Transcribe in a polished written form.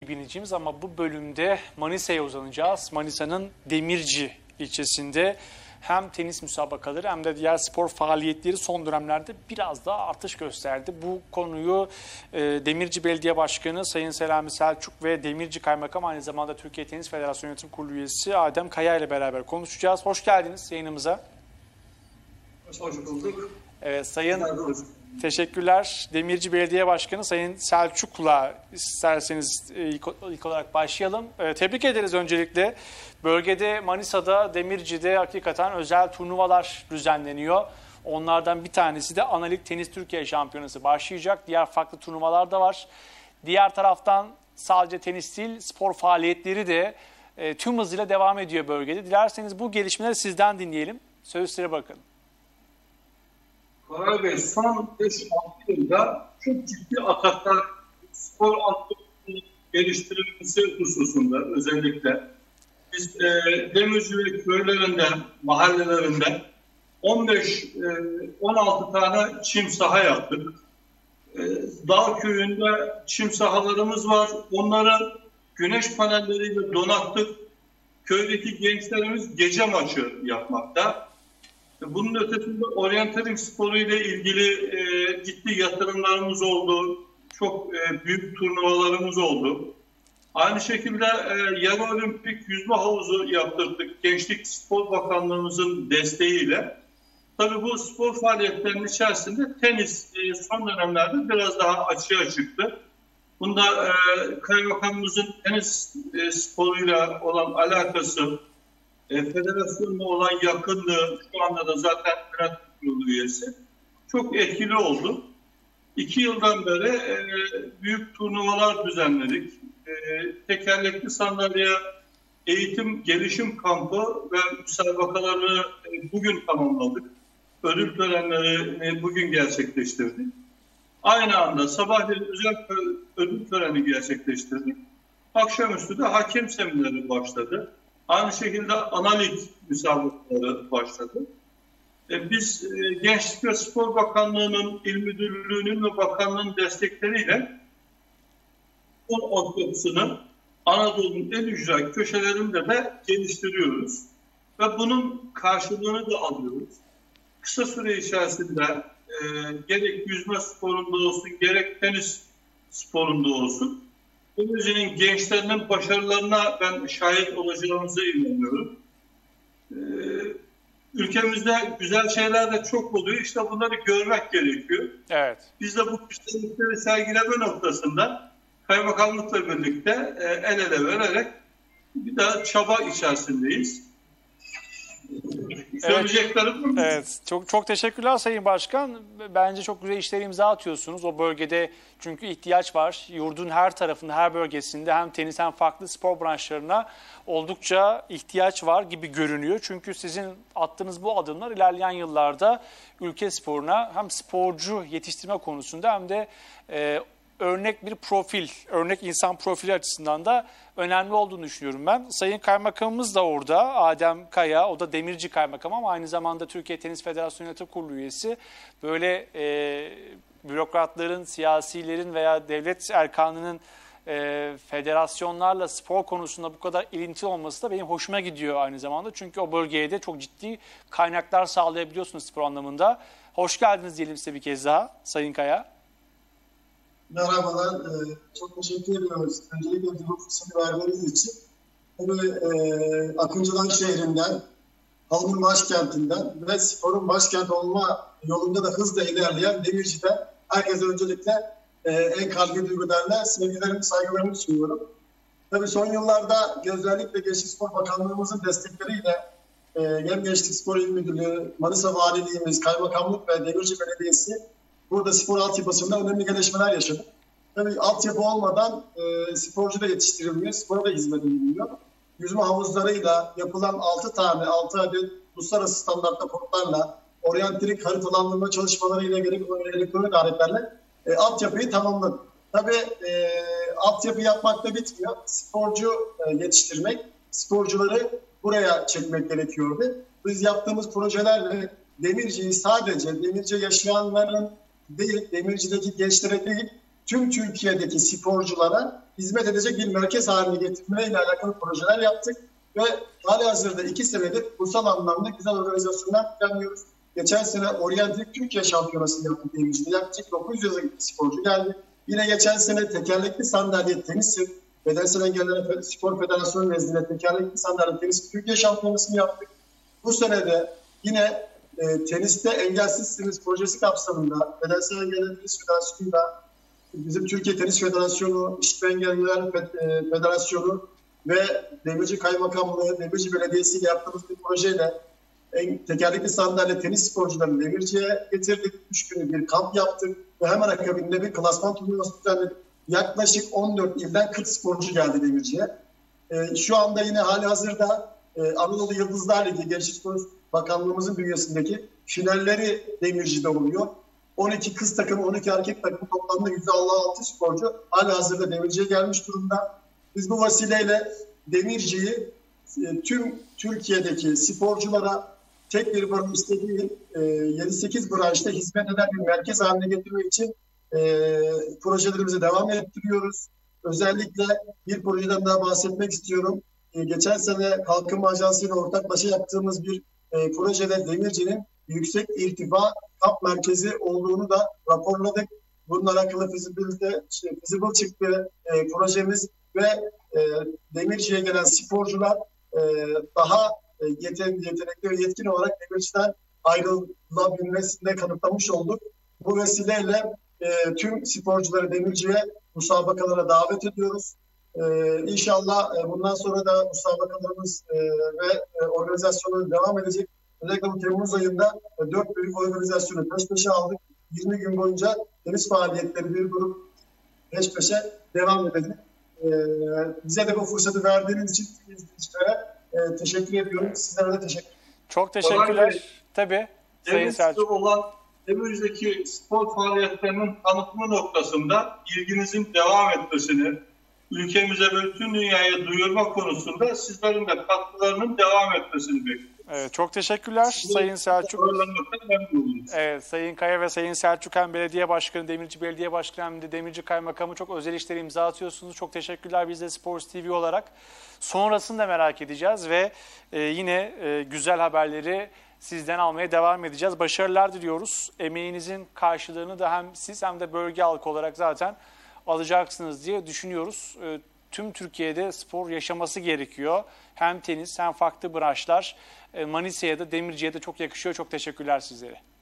bineceğimiz ama bu bölümde Manisa'ya uzanacağız. Manisa'nın Demirci ilçesinde hem tenis müsabakaları hem de diğer spor faaliyetleri son dönemlerde biraz daha artış gösterdi. Bu konuyu Demirci Belediye Başkanı Sayın Selami Selçuk ve Demirci Kaymakam aynı zamanda Türkiye Tenis Federasyonu Yönetim Kurulu üyesi Adem Kaya ile beraber konuşacağız. Hoş geldiniz yayınımıza. Hoş bulduk. Evet, teşekkürler. Demirci Belediye Başkanı Sayın Selçuk'la isterseniz ilk olarak başlayalım. Tebrik ederiz öncelikle. Bölgede Manisa'da, Demirci'de hakikaten özel turnuvalar düzenleniyor. Onlardan bir tanesi de Analig Tenis Türkiye Şampiyonası başlayacak. Diğer farklı turnuvalar da var. Diğer taraftan sadece tenis değil, spor faaliyetleri de tüm hızıyla devam ediyor bölgede. Dilerseniz bu gelişmeleri sizden dinleyelim. Söz size bakın. Koray Bey, son 5-6 yılda çok ciddi ataklar spor aktivitelerinin geliştirilmesi hususunda özellikle biz Demirci ve köylerinde, mahallelerinde 15-16 tane çim saha yaptık. Dağ köyünde çim sahalarımız var. Onları güneş panelleriyle donattık. Köydeki gençlerimiz gece maçı yapmakta. Bunun ötesinde oryantaling sporu ile ilgili ciddi yatırımlarımız oldu. Çok büyük turnuvalarımız oldu. Aynı şekilde yarı olimpik yüzme havuzu yaptırdık. Gençlik Spor Bakanlığımızın desteğiyle. Tabii bu spor faaliyetlerinin içerisinde tenis son dönemlerde biraz daha açığa çıktı. Bunda Kaymakamımızın tenis sporuyla olan alakası, federasyonla olan yakınlığı, şu anda da zaten yönetim kurulu üyesi, çok etkili oldu. 2 yıldan beri büyük turnuvalar düzenledik. Tekerlekli sandalye eğitim gelişim kampı ve müsabakaları bugün tamamladık. Ödül törenleri bugün gerçekleştirdik. Aynı anda sabahleyin özel ödül töreni gerçekleştirdik. Akşamüstü de hakem semineri başladı. Aynı şekilde Analig müsabakaları başladı. Biz Gençlik ve Spor Bakanlığı'nın, İl Müdürlüğü'nün ve Bakanlığı'nın destekleriyle spor altyapısını Anadolu'nun en ücra köşelerinde de geliştiriyoruz. Ve bunun karşılığını da alıyoruz. Kısa süre içerisinde gerek yüzme sporunda olsun, gerek tenis sporunda olsun, Demirci'nin gençlerinin başarılarına ben şahit olacağımıza inanıyorum. Ülkemizde güzel şeyler de çok oluyor. İşte bunları görmek gerekiyor. Evet. Biz de bu güzellikleri sergileme noktasında kaymakamlıkla birlikte el ele vererek bir daha çaba içerisindeyiz. Söyleyeceklerim. Evet. Çok teşekkürler Sayın Başkan. Bence çok güzel işler imza atıyorsunuz. O bölgede çünkü ihtiyaç var. Yurdun her tarafında, her bölgesinde hem tenis hem farklı spor branşlarına oldukça ihtiyaç var gibi görünüyor. Çünkü sizin attığınız bu adımlar ilerleyen yıllarda ülke sporuna hem sporcu yetiştirme konusunda hem de örnek bir profil, örnek insan profili açısından da önemli olduğunu düşünüyorum ben. Sayın Kaymakamımız da orada, Adem Kaya, o da Demirci Kaymakam ama aynı zamanda Türkiye Tenis Federasyonu Yönetim Kurulu üyesi. Böyle bürokratların, siyasilerin veya devlet erkanının federasyonlarla spor konusunda bu kadar ilintili olması da benim hoşuma gidiyor aynı zamanda. Çünkü o bölgeye de çok ciddi kaynaklar sağlayabiliyorsunuz spor anlamında. Hoş geldiniz diyelim size bir kez daha Sayın Kaya. Merhabalar, çok teşekkür ediyoruz. Öncelikle bu fırsatı verdiğiniz için. Akıncılar şehrinden, halkın başkentinden ve sporun başkent olma yolunda da hızla ilerleyen Demirci'den herkese öncelikle en kalbi duygularla sevgilerimi, saygılarımı sunuyorum. Tabii son yıllarda özellikle Gençlik Spor Bakanlığımızın destekleriyle hem Gençlik Spor İl Müdürlüğü, Manisa Valiliğimiz, Kaymakamlık ve Demirci Belediyesi burada spor altyapısında önemli gelişmeler yaşadık. Tabii altyapı olmadan sporcu da yetiştirilmiyor, spora da hizmet edilmiyor. Yüzme havuzlarıyla yapılan 6 adet uluslararası standartta kodlarla, oryantaling haritalandırma çalışmalarıyla gerek elektronik aletlerle altyapıyı tamamladık. Tabii altyapı yapmakla bitmiyor. Sporcu yetiştirmek, sporcuları buraya çekmek gerekiyordu. Biz yaptığımız projelerle Demirci'yi sadece Demirci yaşayanların değil, Demirci'deki gençlere değil, tüm Türkiye'deki sporculara hizmet edecek bir merkez haline getirmeyle alakalı projeler yaptık ve halihazırda 2 senedir ulusal anlamda güzel organizasyonlar planlıyoruz. Geçen sene Oryantik Türkiye Şampiyonası yaptık Demirci'de. Yaklaşık 900 sporcu geldi. Yine geçen sene tekerlekli sandalye tenisi, Bedensel Engelliler Spor Federasyonu nezdinde tekerlekli sandalye tenisi Türkiye Şampiyonası'nı yaptık. Bu sene de yine teniste engelsiz tenis projesi kapsamında Bedensel Engelliler Tenis Federasyonu'nda bizim Türkiye Tenis Federasyonu, İşitme Engelliler Federasyonu ve Demirci Kaymakamlığı, Demirci Belediyesi ile yaptığımız bir projeyle tekerlekli sandalye tenis sporcularını Demirci'ye getirdik. 3 günlük bir kamp yaptık ve hemen akabinde bir klasman turnuvası düzenledik. Yaklaşık 14 ilden 40 sporcu geldi Demirci'ye. Şu anda yine hali hazırda Anadolu Yıldızlar Ligi Gençlik Spor Bakanlığımızın bünyesindeki finalleri Demirci'de oluyor. 12 kız takımı, 12 erkek takımı toplamda %56 sporcu hali hazırda Demirci'ye gelmiş durumda. Biz bu vesileyle Demirci'yi tüm Türkiye'deki sporculara tek bir branş istediği 7-8 branşta hizmet eden bir merkez haline getirmek için projelerimize devam ettiriyoruz. Özellikle bir projeden daha bahsetmek istiyorum. Geçen sene Kalkınma Ajansı ile ortaklaşa yaptığımız bir projede Demirci'nin yüksek irtifa kamp merkezi olduğunu da raporladık. Bununla alakalı feasible çıktı projemiz ve Demirci'ye gelen sporcular daha yetenekli ve yetkin olarak Demirci'den ayrılabilmesinde kanıtlamış olduk. Bu vesileyle tüm sporcuları Demirci'ye müsabakalara davet ediyoruz. İnşallah bundan sonra da müsabakalarımız ve organizasyonları devam edecek. Özellikle bu Temmuz ayında 4 büyük organizasyonu peş peşe aldık. 20 gün boyunca tenis faaliyetleri bir grup peş peşe devam edecek. Bize de bu fırsatı verdiğiniz için izleyicilere teşekkür ediyorum. Sizlere de teşekkür ederim. Çok teşekkürler. Tabii. Sayın Selçuk. Olan Demirci'deki spor faaliyetlerinin tanıtımı noktasında ilginizin devam etmesini, ülkemize ve bütün dünyaya duyurma konusunda sizlerin de katkılarının devam etmesini bekliyoruz. Evet, çok teşekkürler Sayın Selçuk. Evet, Sayın Kaya ve Sayın Selçuk hem belediye başkanı, Demirci Belediye Başkanı hem de Demirci Kaymakamı çok özel işleri imza atıyorsunuz. Çok teşekkürler biz de Sports TV olarak. Sonrasını da merak edeceğiz ve yine güzel haberleri sizden almaya devam edeceğiz. Başarılar diliyoruz. Emeğinizin karşılığını da hem siz hem de bölge halkı olarak zaten alacaksınız diye düşünüyoruz. Tüm Türkiye'de spor yaşaması gerekiyor. Hem tenis hem farklı branşlar. Manisa'ya da Demirci'ye de çok yakışıyor. Çok teşekkürler sizlere.